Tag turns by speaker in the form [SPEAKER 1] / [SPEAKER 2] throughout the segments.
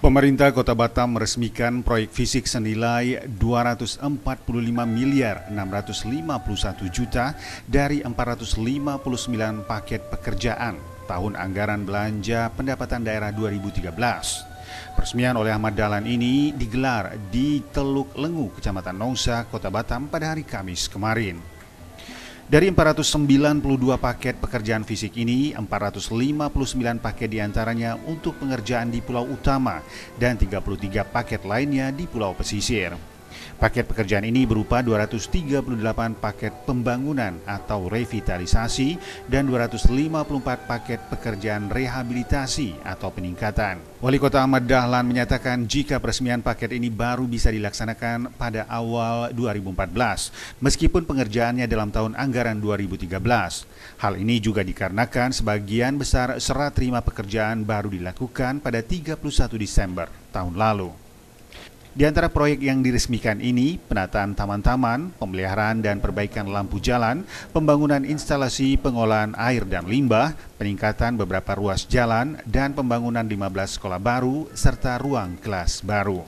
[SPEAKER 1] Pemerintah Kota Batam meresmikan proyek fisik senilai 245 miliar 651 juta dari 459 paket pekerjaan tahun anggaran belanja pendapatan daerah 2013. Peresmian oleh Ahmad Dahlan ini digelar di Teluk Lengu, Kecamatan Nongsa, Kota Batam pada hari Kamis kemarin. Dari 492 paket pekerjaan fisik ini, 459 paket diantaranya untuk pengerjaan di Pulau Utama dan 33 paket lainnya di Pulau Pesisir. Paket pekerjaan ini berupa 238 paket pembangunan atau revitalisasi dan 254 paket pekerjaan rehabilitasi atau peningkatan. Wali Kota Ahmad Dahlan menyatakan jika peresmian paket ini baru bisa dilaksanakan pada awal 2014, meskipun pengerjaannya dalam tahun anggaran 2013. Hal ini juga dikarenakan sebagian besar serah terima pekerjaan baru dilakukan pada 31 Desember tahun lalu. Di antara proyek yang diresmikan ini, penataan taman-taman, pemeliharaan dan perbaikan lampu jalan, pembangunan instalasi pengolahan air dan limbah, peningkatan beberapa ruas jalan, dan pembangunan 15 sekolah baru, serta ruang kelas baru.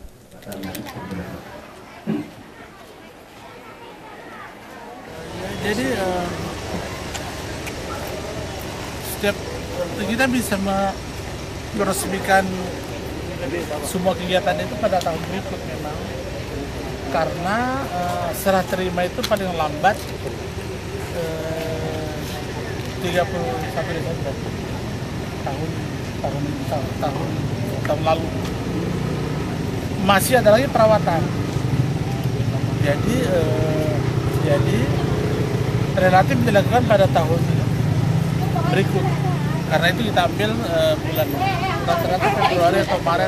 [SPEAKER 2] Jadi, setiap kita bisa meresmikan semua kegiatan itu pada tahun berikut memang, karena serah terima itu paling lambat 31 Desember tahun lalu. Masih ada lagi perawatan, jadi relatif dilakukan pada tahun berikut. Karena itu kita ambil bulan rata-rata Februari atau Maret.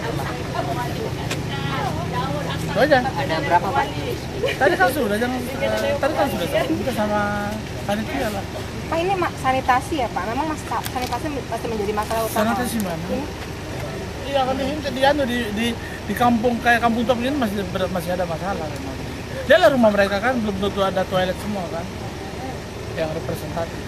[SPEAKER 2] Itu aja.
[SPEAKER 3] Ada berapa Pak?
[SPEAKER 2] Tadi kan sudah sama panitia lah.
[SPEAKER 3] Pak, ini sanitasi ya Pak? Memang sanitasi masih menjadi masalah utama.
[SPEAKER 2] Sanitasi mana? Iya kan di kampung kayak Kampung Top ini masih ada masalah memang. Dia rumah mereka kan belum tentu ada toilet semua kan yang representatif.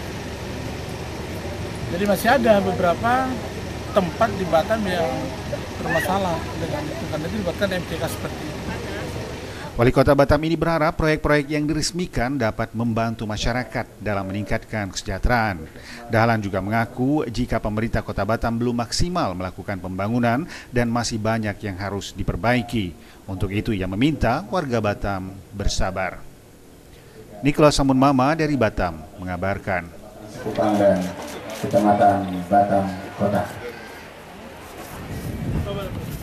[SPEAKER 2] Jadi masih ada beberapa tempat di Batam yang bermasalah dengan itu, karena itu dibuatkan MTK seperti itu.
[SPEAKER 1] Wali Kota Batam ini berharap proyek-proyek yang diresmikan dapat membantu masyarakat dalam meningkatkan kesejahteraan. Dahlan juga mengaku jika pemerintah Kota Batam belum maksimal melakukan pembangunan dan masih banyak yang harus diperbaiki. Untuk itu ia meminta warga Batam bersabar. Nicholas Samun Mama dari Batam mengabarkan.
[SPEAKER 4] Kupang dan Kecamatan Batam Kota.